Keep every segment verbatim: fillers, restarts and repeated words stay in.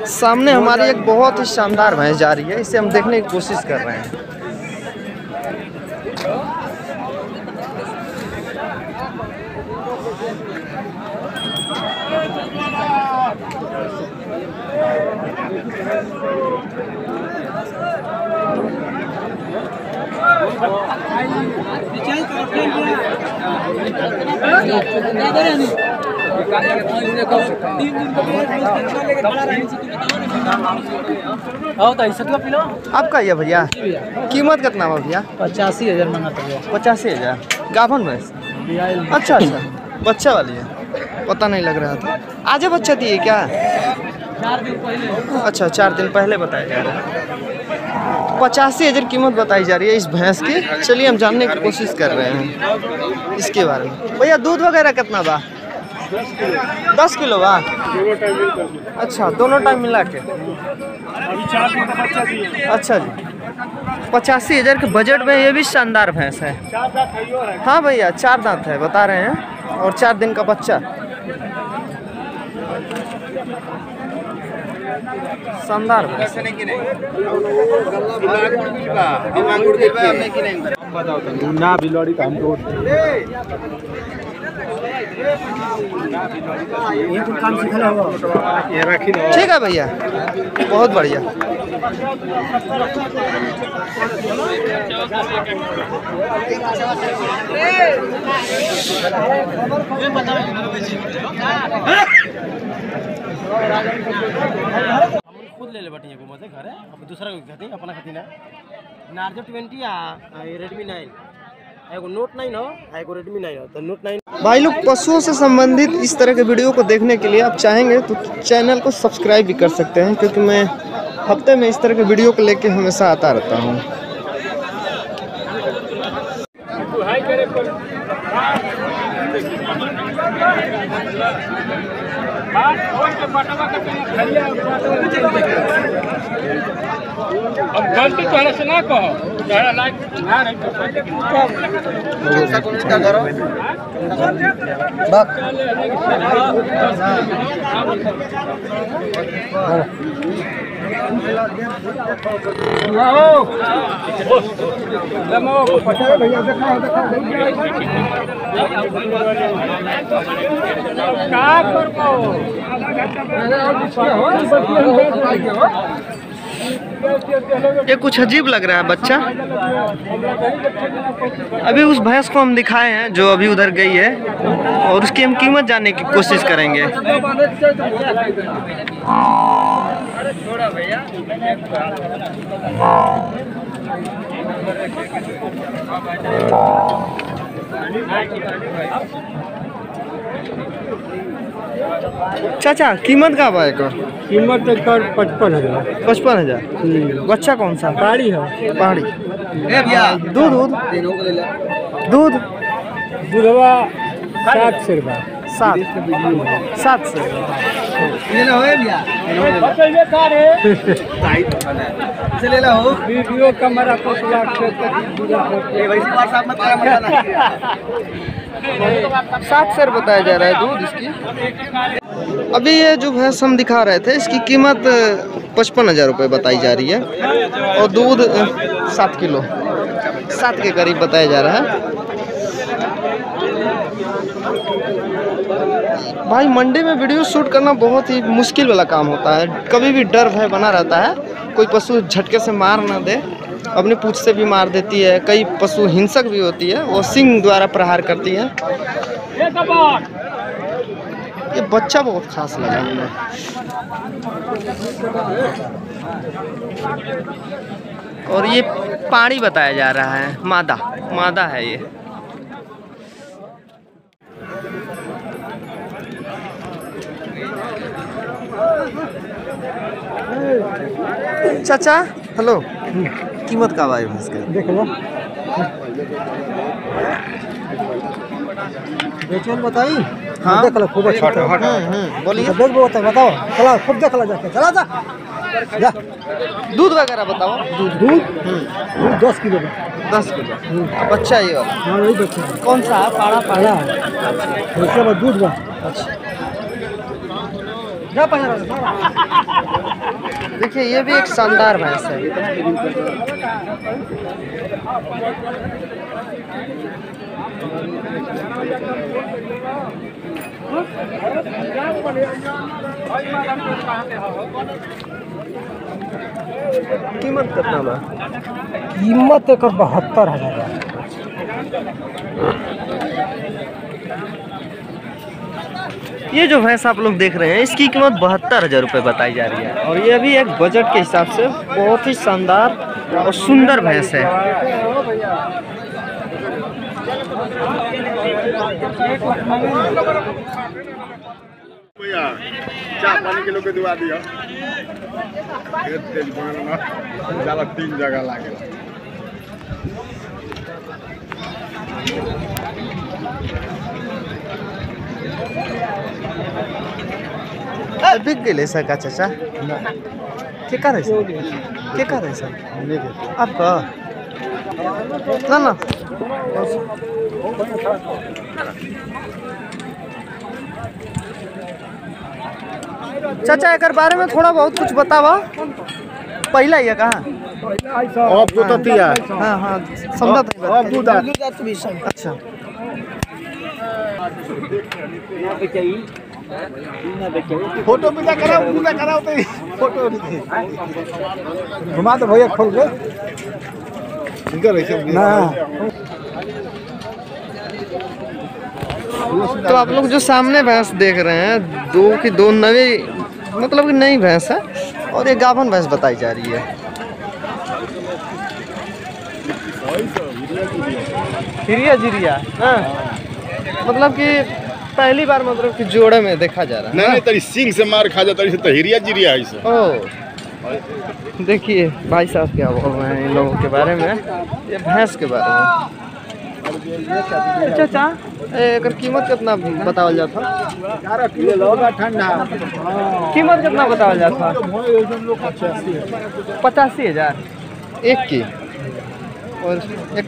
सामने हमारी एक बहुत ही शानदार भैंस जा रही है, इसे हम देखने की कोशिश कर रहे हैं। आपका ये भैया कीमत कितना हुआ भैया? पचासी हजार मंगा था। पचासी हजार गाभन भैंस? अच्छा अच्छा, बच्चा वाली है, पता नहीं लग रहा था। आज बच्चा दिए क्या? चार दिन पहले। अच्छा, चार दिन पहले बताया जा रहा है। पचासी हजार कीमत बताई जा रही है इस भैंस की। चलिए हम जानने की कोशिश कर रहे हैं इसके बारे में। भैया दूध वगैरह कितना बा? दस किलो बा? अच्छा, दोनों टाइम मिला के? अच्छा जी, पचासी हजार के बजट में ये भी शानदार भैंस है। हाँ भैया, चार दांत है बता रहे हैं और चार दिन का बच्चा। शानदार भैंस। ठीक है भैया, बहुत बढ़िया। खुद ले ले बटी है घूमते घर है, अब दूसरा को खाती अपना खाती ना। नार्जो ट्वेंटी आ रेडमी नाइन, एगो नोट नाइन हो, एगो रेडमी नाइन हो। तो नोट नाइन। भाई लोग, पशुओं से संबंधित इस तरह के वीडियो को देखने के लिए आप चाहेंगे तो चैनल को सब्सक्राइब भी कर सकते हैं, क्योंकि मैं हफ्ते में इस तरह के वीडियो को लेके हमेशा आता रहता हूँ। अब गलती तोहरा से ना कहो, तोहरा लाइक ना रही तो ये कुछ अजीब लग रहा है बच्चा। अभी उस भैंस को हम दिखाए हैं जो अभी उधर गई है, और उसकी हम कीमत जानने की कोशिश करेंगे। चाचा, कीमत का है? कीमत पचपन हजार। पचपन हजार। बच्चा कौन सा? पहाड़ी है। पहाड़ी। दूध दूध दूध दूधवा सात सौ रुपया। सात सात सौ। वीडियो कैमरा सात सौ बताया जा रहा है दूध इसकी। अभी ये जो भैंस हम दिखा रहे थे, इसकी कीमत पचपन हजार रुपये बताई जा रही है, और दूध सात किलो सात के करीब बताया जा रहा है। भाई, मंडी में वीडियो शूट करना बहुत ही मुश्किल वाला काम होता है। कभी भी डर भय बना रहता है, कोई पशु झटके से मार ना दे, अपनी पूंछ से भी मार देती है। कई पशु हिंसक भी होती है, वो सिंग द्वारा प्रहार करती है। ये बच्चा बहुत खास लगा हमें। और ये पानी बताया जा रहा है, मादा मादा है ये। चाचा हेलो, कीमत का भाई भैंस का? देख लो, बेचन बताई। हाँ देख लो, खूब अच्छा। बोलिए, देख बताओ बताओ, चला खूब देख लो, जाके चला जा जा। दूध वगैरह बताओ। दूध दूध दस किलो दस किलो बच्चा ये वाला? हाँ, वही बच्चा। कौन सा है? पाड़ा पाड़ा है, उसके बाद दूध बा। अच्छा, जा देखिए ये भी एक शानदार भैंस है। कीमत कितना बा? कीमत एक बहत्तर हजार। ये जो भैंस आप लोग देख रहे हैं इसकी कीमत बहत्तर हजार रुपये बताई जा रही है और ये भी एक बजट के हिसाब से बहुत ही शानदार और सुंदर भैंस है। चार पानी किलो के दुआ दिया तीन जगह लागे। बिक गए सर का चाचा के कर के कर सर आपका ना ना चाचा एक बारे में थोड़ा बहुत कुछ बतावा। पहला ही है कहाँ अब तो ततिया हाँ हाँ समझा था। अब दूध अच्छा फोटो भी कराओ पूरा कराओ तो फोटो घुमा तो भैया खोल के ना। तो आप लोग जो सामने भैंस देख रहे हैं दो की दो नवी मतलब कि नई भैंस है और ये गाभन भैंस बताई जा रही है। हिरिया जिरिया हाँ मतलब कि पहली बार मतलब कि जोड़े में देखा जा रहा है। नहीं नहीं तेरी सिंग से मार खा जाता है तो हिरिया जिरिया है इसे। ओ देखिए भाई साहब क्या बोल रहे हैं इन लोगों के बारे में, ये भैंस के बारे में। अच्छा अच्छा एक कीमत कितना बतावल जाता? ठंडा कीमत कितना बतावल जाता? पचासी हजार एक की और एक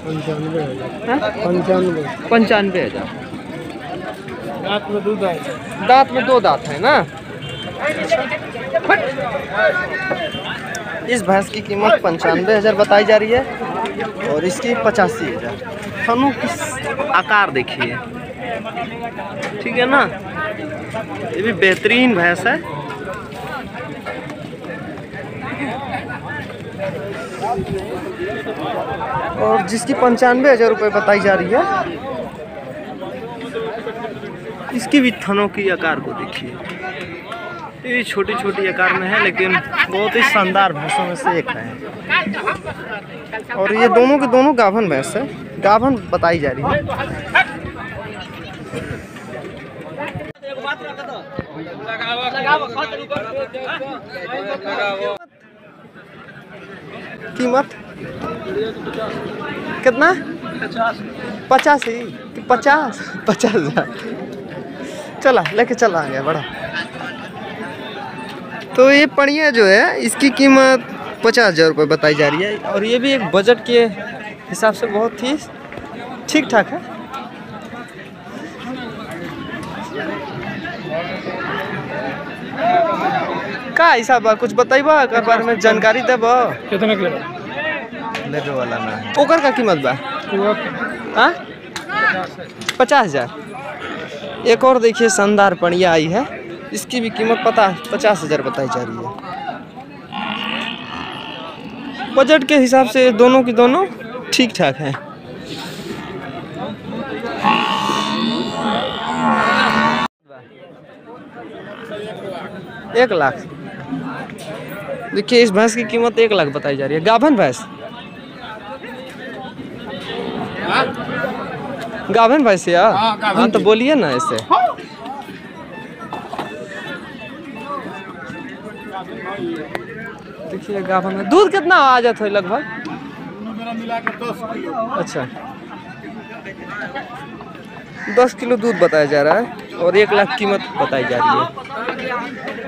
पंचानवे पंचानवे हजार। दांत में दो दांत दांत में दो दांत है ना। इस भैंस की कीमत पंचानवे हजार बताई जा रही है और इसकी पचासी हजार। थनों की आकार देखिए ठीक है ना, ये भी बेहतरीन भैंस है। और जिसकी पंचानवे हजार रुपये बताई जा रही है इसकी भी थनों की आकार को देखिए, ये छोटी छोटी आकार में है लेकिन बहुत ही शानदार भैंसों में से एक है। और ये दोनों के दोनों गाभन भैंस है, गाभन बताई जा रही है। कीमत कितना? पचासी पचास पचास हजार। चला लेके चला आ गया बड़ा। तो ये पड़िया जो है इसकी कीमत पचास हजार रुपये बताई जा रही है और ये भी एक बजट के हिसाब से बहुत ही ठीक ठाक है। का हिसाब कुछ बताइबा कर बारे में जानकारी देब? कितना लेबे वाला ना है ओकर का कीमत बा हाँ पचास हजार। एक और देखिए शानदार पड़िया आई है, इसकी भी कीमत पता पचास हजार बताई जा रही है। बजट के हिसाब से दोनों की दोनों ठीक ठाक हैं। एक लाख देखिए इस भैंस की कीमत एक लाख बताई जा रही है। गाभन भैंस गाभन भैंस यार हाँ तो बोलिए ना ऐसे। देखिए गाभन में दूध कितना आ जाता है लगभग? अच्छा दस किलो दूध बताया जा रहा है और एक लाख कीमत बताई जा रही है।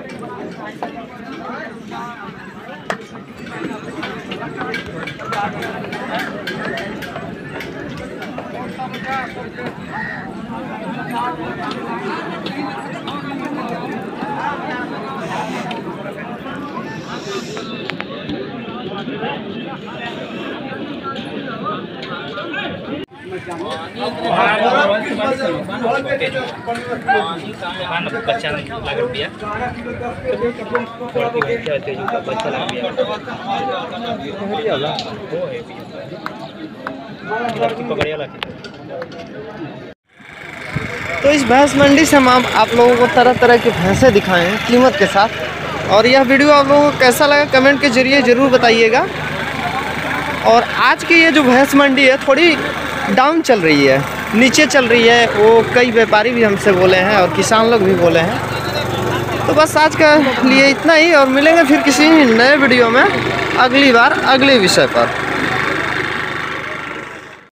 बच्चा लग रुपया बच्चा लग गया। तो इस भैंस मंडी से हम आप, आप लोगों को तरह तरह की भैंसें दिखाए हैं कीमत के साथ। और यह वीडियो आप लोगों को कैसा लगा कमेंट के जरिए ज़रूर बताइएगा। और आज की ये जो भैंस मंडी है थोड़ी डाउन चल रही है, नीचे चल रही है, वो कई व्यापारी भी हमसे बोले हैं और किसान लोग भी बोले हैं। तो बस आज के लिए इतना ही, और मिलेंगे फिर किसी नए वीडियो में अगली बार अगले विषय पर।